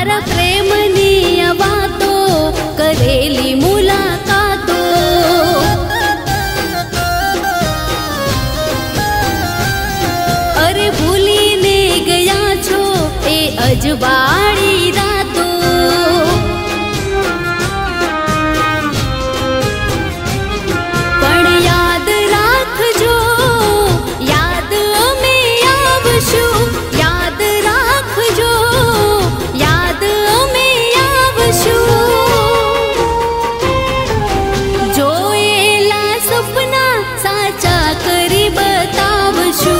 मारा प्रेमनी वातो करेली मुलाकातो। अरे भूलीने गया छो ए अजवाड़ी रातो। पण याद राखजो, याद अमे आवशु, याद राखजो, याद अमे आवशु। जोएला सपना साचा करी बतावशु।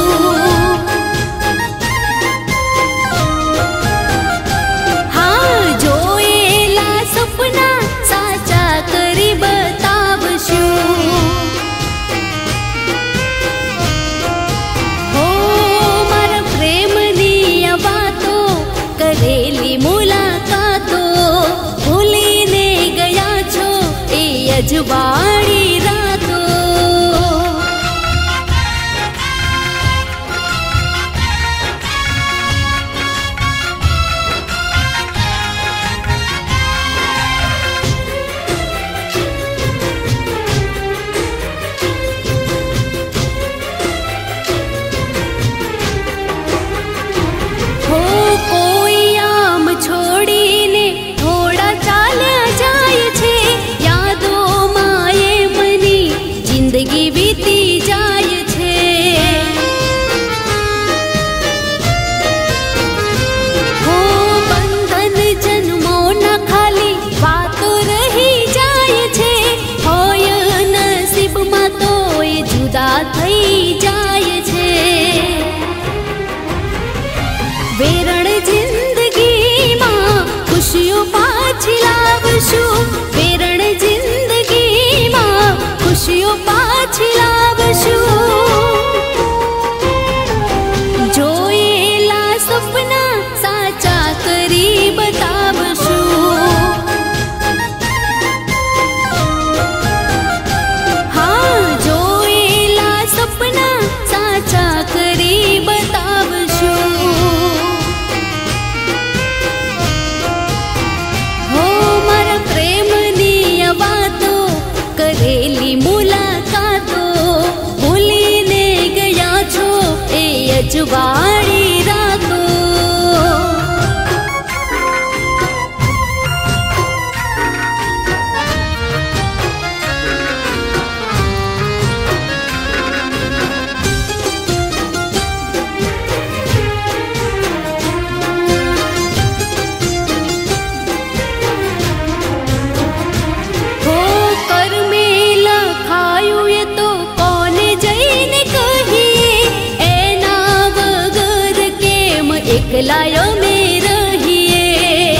करेली मुलाकातो भूलीने गया छो ए अजवाड़ी रातो। छोड़ीने थोड़ा चाल्या जाय छे, यादो माए मनी जिंदगी बीती जाय छे। हो बंधन जन्मो न खाली वातो रही जाय छे। होय नसीब में तो ए जुदा थई जाय छे। वेरण जिंदगी खुशियों पाछी लावशु, वेरण जिंदगी मां खुशियों पाछी लावशु। जोएला सपना साचा करी बतावशु। हाँ जोएला सपना साचा करी बतावशु। करेली मुलाकातो भूलीने गया छो ए अजवाड़ी रातो। एकलायो में रहिए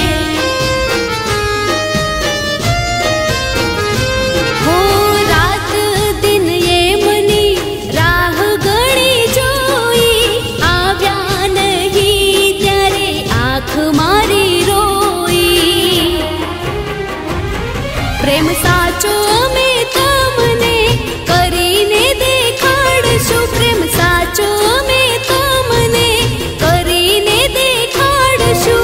हो रात दिन ये मनी राह गणी जोई। आव्या नहीं त्यारे आँख मारी रोई। प्रेम साचो अमे तमने करीने देखाड़शु। प्रेम साचो अमे तमने करीने देखाड़शु।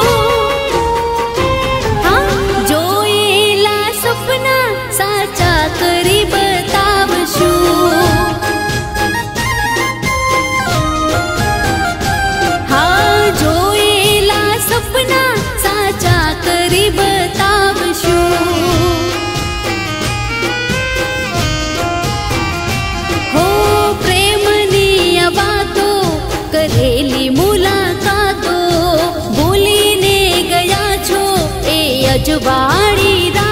हाँ जोएला सपना साचा करी बतावशु। हाँ जोएला सपना साचा करी बतावशु। हो प्रेमनी वातो करेली मुलाकातो भूलीने गया छो ए अजवाड़ी रातो।